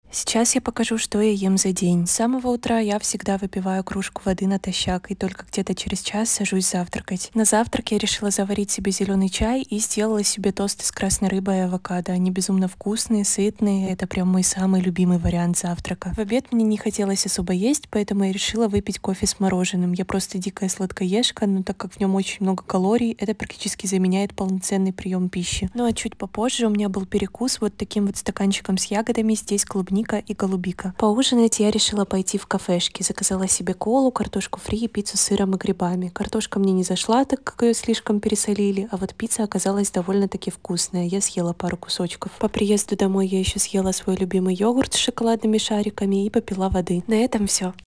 Сейчас я покажу, что я ем за день. С самого утра я всегда выпиваю кружку воды натощак и только где-то через час сажусь завтракать. На завтрак я решила заварить себе зеленый чай и сделала себе тосты с красной рыбой и авокадо. Они безумно вкусные, сытные. Это прям мой самый любимый вариант завтрака. В обед мне не хотелось особо есть, поэтому я решила выпить кофе с мороженым. Я просто дикая сладкоежка, но так как в нем очень много калорий, это практически заменяет полноценный прием пищи. Ну а чуть попозже у меня был перекус вот таким вот стаканчиком с ягодами. Здесь клубника и голубика. Поужинать я решила пойти в кафешки. Заказала себе колу, картошку фри и пиццу с сыром и грибами. Картошка мне не зашла, так как ее слишком пересолили, а вот пицца оказалась довольно-таки вкусная. Я съела пару кусочков. По приезду домой я еще съела свой любимый йогурт с шоколадными шариками и попила воды. На этом все.